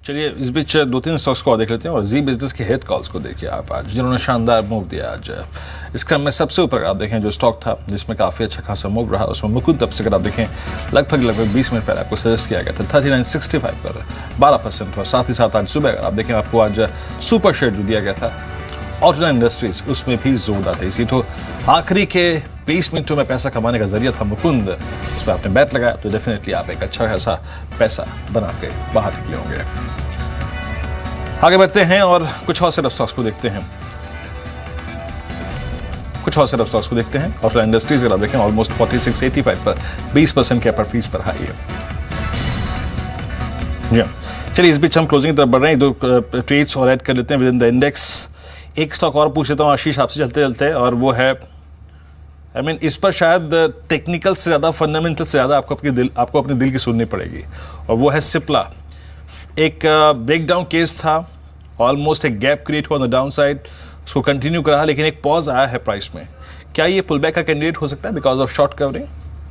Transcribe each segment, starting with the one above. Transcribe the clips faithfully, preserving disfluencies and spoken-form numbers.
चलिए इस बीच दो तीन स्टॉक्स को और देख लेते हैं और जी बिजनेस के हेड कॉल्स को देखिए आप आज, जिन्होंने शानदार मूव दिया आज। इस क्रम में सबसे ऊपर आप देखें जो स्टॉक था जिसमें काफ़ी अच्छा खासा मूव रहा, उसमें मुकुंद तब से अगर आप देखें लगभग लगभग बीस मिनट पहले आपको सजेस्ट किया गया था थर्टी नाइन सिक्सटी फाइव पर बारह परसेंट और साथ ही साथ आज सुबह अगर आप देखें आपको आज सुपर शेयर जो दिया गया था ऑटो इंडस्ट्रीज, उसमें भी जोरदार तेजी। तो आखिरी के बीस मिनटों में पैसा कमाने का जरिया था मुकुंद, उस पर आपने बैट लगाया तो डेफिनेटली आप एक अच्छा खासा पैसा बना के बाहर निकले होंगे। आगे बढ़ते हैं और कुछ और सेट ऑफ स्टॉक्स को देखते हैं कुछ और सेट ऑफ स्टॉक्स को देखते हैं ऑटो इंडस्ट्रीज अगर आप देखें almost forty six eighty five पर बीस परसेंट के अपर फीस पर हाई है। जी चलिए इस बीच हम क्लोजिंग की तरफ बढ़ रहे हैं, दो ट्रेड्स और ऐड कर लेते हैं विद इन द इंडेक्स। एक स्टॉक और पूछ लेता हूँ आशीष आपसे चलते चलते, और वो है आई I मीन mean, इस पर शायद टेक्निकल से ज़्यादा फंडामेंटल से ज़्यादा आपको अपनी दिल आपको अपने दिल की सुननी पड़ेगी, और वो है सिप्ला। एक ब्रेकडाउन केस था, ऑलमोस्ट एक गैप क्रिएट हुआ ऑन द डाउन साइड, उसको कंटिन्यू करा लेकिन एक पॉज आया है प्राइस में। क्या ये पुलबैक का कैंडिडेट हो सकता है बिकॉज ऑफ शॉर्ट कवरिंग?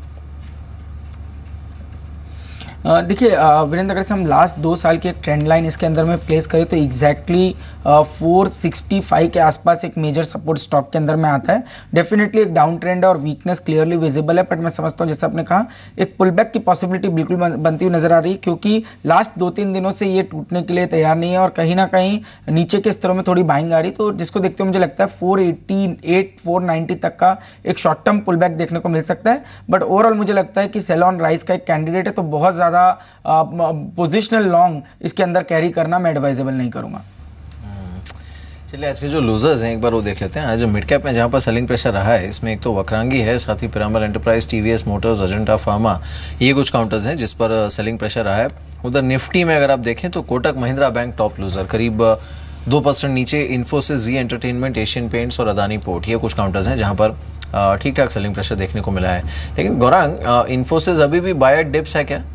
देखिए वीरेंद्र, अगर से हम लास्ट दो साल की एक ट्रेंड लाइन इसके अंदर में प्लेस करें तो एग्जैक्टली फोर सिक्सटी फाइव के आसपास एक मेजर सपोर्ट स्टॉक के अंदर में आता है। डेफिनेटली एक डाउन ट्रेंड है और वीकनेस क्लियरली विजिबल है, बट मैं समझता हूँ जैसे आपने कहा एक पुलबैक की पॉसिबिलिटी बिल्कुल बनती हुई नजर आ रही है, क्योंकि लास्ट दो तीन दिनों से ये टूटने के लिए तैयार नहीं है और कहीं ना कहीं नीचे के स्तरों में थोड़ी बाइंग आ रही, तो जिसको देखते हुए मुझे लगता है four eighty eight four ninety तक का एक शॉर्ट टर्म पुलबैक देखने को मिल सकता है। बट ओवरऑल मुझे लगता है कि सेल ऑन राइज का एक कैंडिडेट है, तो बहुत ज़्यादा पोजिशनल लॉन्ग इसके अंदर कैरी करना मैं एडवाइजेबल नहीं करूंगा। चलिए आज के जो लूजर्स हैं एक बार वो देख लेते हैं। आज मिड कैप में जहाँ पर सेलिंग प्रेशर रहा है, इसमें एक तो वक्रांगी है, साथ ही Piramal enterprise, TVS motors, Ajanta pharma, ये कुछ काउंटर्स हैं जिस पर सेलिंग प्रेशर रहा है। उधर निफ्टी में अगर आप देखें तो Kotak Mahindra bank top loser, करीब दो परसेंट नीचे Infosys, Zee entertainment, Asian paints और अदानी पोर्ट, ये कुछ काउंटर्स हैं जहाँ पर ठीक ठाक सेलिंग प्रेशर देखने को मिला है। लेकिन गौरांग, इन्फोसिस अभी भी बायर डिप्स है क्या?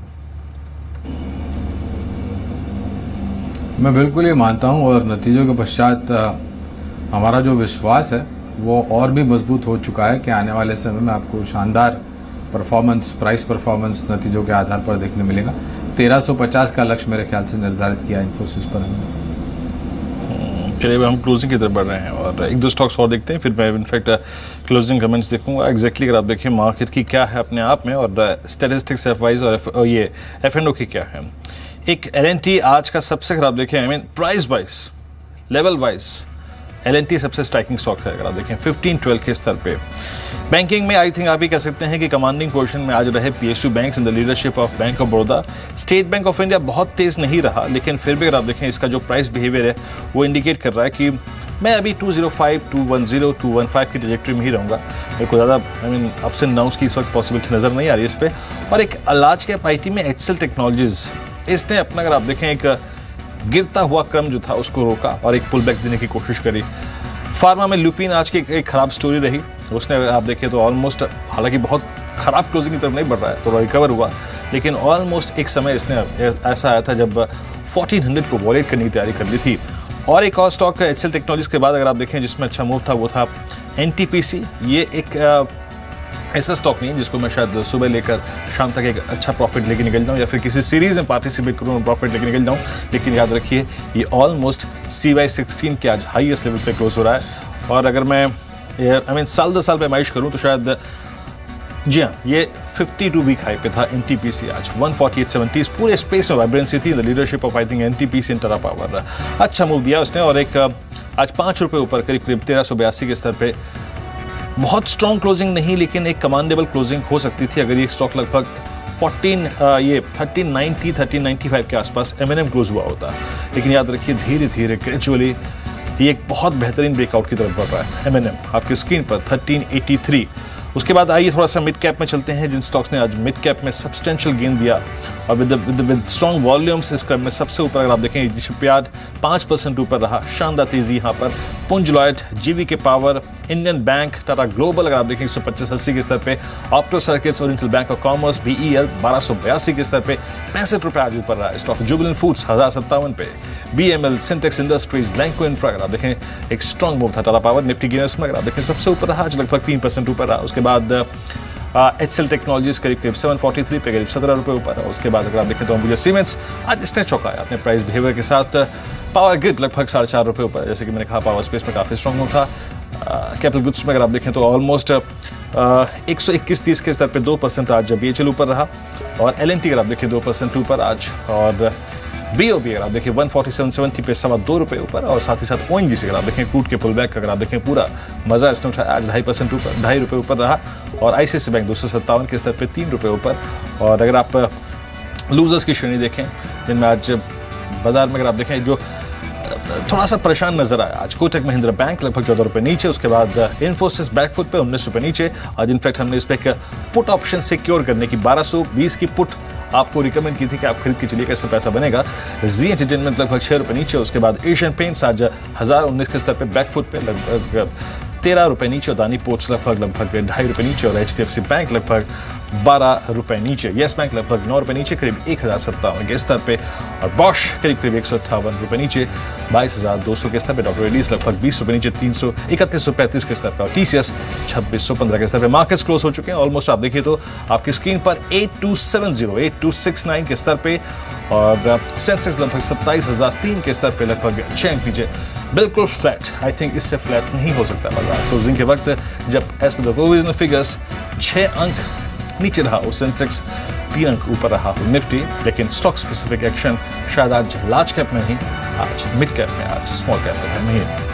मैं बिल्कुल ये मानता हूँ और नतीजों के पश्चात हमारा जो विश्वास है वो और भी मजबूत हो चुका है कि आने वाले समय में आपको शानदार परफॉर्मेंस, प्राइस परफॉर्मेंस नतीजों के आधार पर देखने मिलेगा। तेरह सौ पचास का लक्ष्य मेरे ख्याल से निर्धारित किया इन्फोसिस पर हमने। चलिए हम क्लोजिंग की तरफ बढ़ रहे हैं और एक दो स्टॉक्स और देखते हैं, फिर मैं इनफैक्ट क्लोजिंग कमेंट्स देखूंगा। एग्जैक्टली अगर आप देखिए मार्केट की क्या है अपने आप में और स्टैटिस्टिक्स एफ वाइज और ये एफ एंड ओ की क्या है। एक एल एन टी आज का सबसे खराब देखें, I mean price wise, level wise L N T सबसे स्ट्राइकिंग स्टॉक है अगर आप देखें फिफ्टीन ट्वेल्व के स्तर पे। बैंकिंग में आई थिंक आप ही कह सकते हैं कि कमांडिंग पोजीशन में आज रहे P S U banks in the leadership of bank of Baroda. State Bank of India बहुत तेज नहीं रहा, लेकिन फिर भी अगर आप देखें इसका जो प्राइस बिहेवियर है वो इंडिकेट कर रहा है कि मैं अभी two zero five, two one zero, two one five की ट्रैजेक्टरी में ही रहूँगा। मेरे को ज़्यादा I mean ups and downs की इस वक्त पॉसिबिलिटी नज़र नहीं आ रही है इस पर। और एक लार्ज कैप आई टी में एच सी एल टेक्नोलॉजीज, इसने अपना अगर आप देखें एक गिरता हुआ क्रम जो था उसको रोका और एक पुल बैक देने की कोशिश करी। फार्मा में लुपिन आज की एक, एक खराब स्टोरी रही, उसने आप देखें तो ऑलमोस्ट, हालांकि बहुत खराब क्लोजिंग की तरफ नहीं बढ़ रहा है, थोड़ा रिकवर हुआ, लेकिन ऑलमोस्ट एक समय इसने ऐसा आया था जब फोर्टीन हंड्रेड को वॉलेट करने की तैयारी कर ली थी। और एक और stock H C L technologies के बाद अगर आप देखें जिसमें अच्छा मूव था वो था एन टी पी सी। ये एक ऐसा स्टॉक नहीं है जिसको मैं शायद सुबह लेकर शाम तक एक अच्छा प्रॉफिट लेके निकल जाऊँ या फिर किसी सीरीज में पार्टिसिपेट करूँ और प्रॉफिट लेके निकल जाऊँ, लेकिन याद रखिए ये ऑलमोस्ट सी वाई सिक्सटीन के आज हाईएस्ट लेवल पे क्लोज हो रहा है। और अगर मैं आई मीन साल दर साल पैमाइश करूँ तो शायद जी हाँ ये फिफ्टी टू वीक हाई पे था एन टी पी सी, आज वन फोर्टी एट सेवेंटी। पूरे स्पेस में वाइब्रेंसी थी, the leadership of I think N T P C in Tata power. अच्छा मूव दिया उसने और एक आज पाँच रुपये ऊपर करीब करीब तेरह सौ बयासी के स्तर पे। बहुत स्ट्रॉन्ग क्लोजिंग नहीं, लेकिन एक कमांडेबल क्लोजिंग हो सकती थी अगर ये स्टॉक लगभग फोर्टीन ये thirteen ninety, thirteen ninety five के आसपास एम एन एम क्लोज हुआ होता। लेकिन याद रखिए धीरे धीरे ग्रेजुअली ये एक बहुत बेहतरीन ब्रेकआउट की तरफ बढ़ रहा है। एम एन एम आपकी स्क्रीन पर थर्टीन एटी थ्री। उसके बाद आइए थोड़ा सा मिड कैप में चलते हैं, जिन स्टॉक्स ने आज मिड कैप में सब्सटेंशियल गेन दिया और with with with strong volumes. इस क्रम में सबसे ऊपर अगर आप देखें शिपयार्ड पाँच परसेंट ऊपर रहा, शानदार तेजी यहाँ पर। पुंज Lloyd, G V K power, Indian bank, Tata global अगर आप देखें एक सौ पच्चीस अस्सी के स्तर पे, opto circuits, oriental bank of commerce, B E L बारह सौ बयासी के स्तर पे, पैंसठ रुपये आज ऊपर रहा है स्टॉक। जुबिलेंट फूड्स हज़ार सत्तावन पे, B M L, Sintex industries, Lanco infra अगर आप देखें एक स्ट्रॉन्ग मूव था। टाटा पावर निफ्टी गेनर्स में अगर आप देखें सबसे ऊपर रहा, आज लगभग तीन परसेंट ऊपर रहा। उसके बाद एच एल टेक्नोलॉजीज करीब करीब सेवन फोर्टी थ्री पे करीब सत्रह रुपये ऊपर। और उसके बाद अगर आप देखें तो अंबुजा सीमेंट्स आज इसने चौंकाया अपने प्राइस बिहेवियर के साथ। पावर ग्रिड लगभग साढ़े चार रुपये ऊपर, जैसे कि मैंने कहा पावर स्पेस में काफ़ी स्ट्रॉन्ग मूव था। कैपिटल गुड्स में अगर आप देखें तो ऑलमोस्ट एक सौ इक्कीस तीस के स्तर पे दो परसेंट आज बी एच एल ऊपर रहा। और एल एन टी अगर आप देखें दो परसेंट ऊपर आज। और बी ओ बी अगर आप देखें वन फोर्टी सेवन सेवेंटी पे सवा दो रुपये ऊपर। और साथ ही साथ ओ एन जी सी अगर आप देखें क्रूड के पुल बैक अगर आप देखें पूरा मज़ा इसने उठाया, आज ढाई परसेंट ऊपर ढाई रुपये ऊपर रहा। और आई सी आई सी बैंक दो सौ सत्तावन के स्तर पे तीन रुपये ऊपर। और अगर आप लूजर्स की श्रेणी देखें जिनमें आज बाजार में अगर आप देखें जो थोड़ा सा परेशान नजर आया आज, कोटक महिंद्रा बैंक लगभग चौदह रुपये नीचे। उसके बाद इन्फोसिस बैकफुट पे उन्नीस रुपये नीचे। आज इनफैक्ट हमने इस पर एक पुट ऑप्शन सिक्योर करने की बारह सौ बीस की पुट आपको रिकमेंड की थी कि आप खरीद के चलिएगा, इसमें पैसा बनेगा। जी एंटरटेनमेंट लगभग छः रुपये नीचे। उसके बाद एशियन पेंट्स आज हज़ार उन्नीस के स्तर पे बैकफुट पे लगभग तेरह रुपये नीचे। और दानी पोर्ट्स लगभग लगभग ढाई रुपये नीचे। और H D F C bank लगभग बारह रुपये नीचे। येस बैंक लगभग नौ रुपये नीचे करीब एक हज़ार सत्तावन के स्तर पे। और बॉश करीब करीब एक सौ अट्ठावन रुपये नीचे बाईस हज़ार दो सौ के स्तर पे। डॉक्टर रेड्डीज लगभग बीस रुपये नीचे तीन सौ इकतीस सौ पैंतीस के स्तर पर। और टी सी एस छब्बीस सौ पंद्रह के स्तर पे। मार्केट्स क्लोज हो चुके हैं ऑलमोस्ट आप देखिए तो आपकी स्क्रीन पर eight two seven zero eight two six nine के स्तर पे। और सेंसेक्स लगभग सत्ताईस हज़ार तीन के स्तर पे लगभग छः अंक नीचे, बिल्कुल फ्लैट। आई थिंक इससे फ्लैट नहीं हो सकता बाजार क्लोजिंग के वक्त, जब as per the provisional figures छः अंक नीचे रहा और सेंसेक्स तीन अंक ऊपर रहा हो निफ्टी। लेकिन स्टॉक स्पेसिफिक एक्शन शायद आज लार्ज कैप में नहीं, आज मिड कैप में, आज स्मॉल कैप में नहीं।